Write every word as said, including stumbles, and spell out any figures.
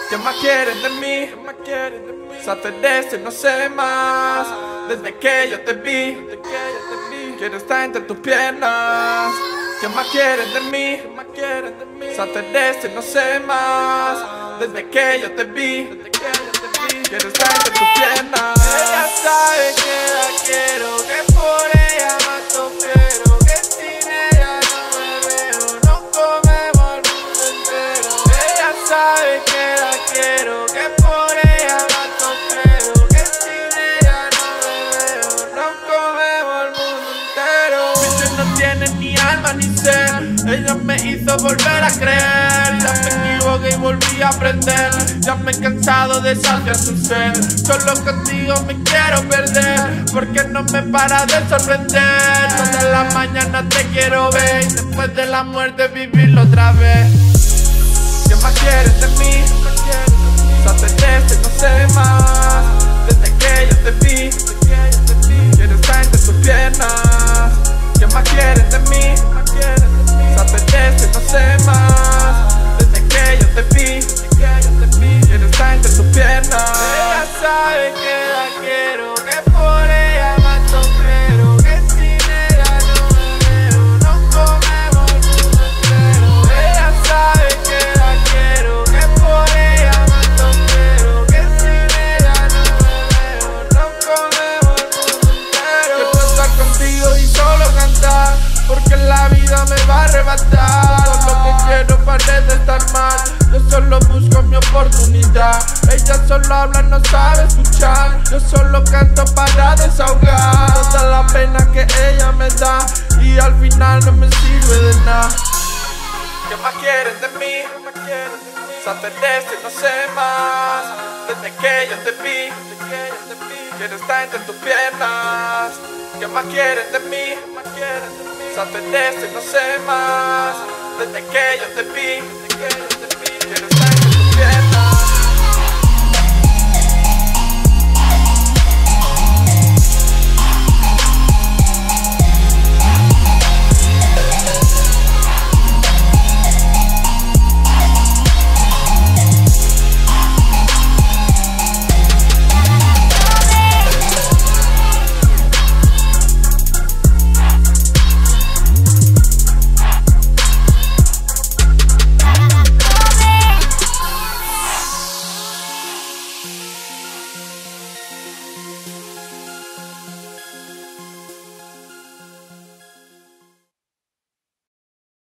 ¿Qué más quieres de mí? Salte de esto y no sé más. Desde que yo te vi, quiero estar entre tus piernas. ¿Qué más quieres de mí? Salte de esto y no sé más. Desde que yo te vi, quiero estar entre tus piernas. Ella sabe que la quiero, que por ella mato pero que sin ella no me veo, no comemos el mundo entero. Ella sabe que la quiero, que por ella mato pero que sin ella no me veo, no comemos el mundo entero. Bicho no tiene ni alma ni ser, ella me hizo volver a creer. Ya me equivoqué y volví a aprender. Ya me he cansado de saciar su ser. Solo contigo me quiero perder, porque no me para de sorprender. Todas las mañanas te quiero ver y después de la muerte vivirlo otra vez. ¿Qué más quieres de mí? Salte de esto y no sé más. Desde que yo te vi, quiero estar entre tus piernas. ¿Qué más quieres de mí? Salte de esto y no sé más. Desde que yo te vi, quiero estar entre tus piernas. Ella sabe que la quiero, que por ella mato pero que sin ella no me veo, no comemos el mundo entero. Ella sabe que la quiero, que por ella mato pero que sin ella no me veo, no comemos el mundo entero. Quiero estar contigo y solo cantar, porque la vida me va a arrebatar. Todo lo que quiero parece estar mal, yo solo busco mi oportunidad. Ella solo habla, no sabe escuchar, yo solo canto para desahogar toda la pena que ella me da y al final no me sirve de nada. ¿Qué más quieres de mí? Salte de esto y no sé más. Desde que yo te vi, quiero estar entre tus piernas. ¿Qué más quieres de mí? Salte de esto y no sé más. Desde que yo te vi,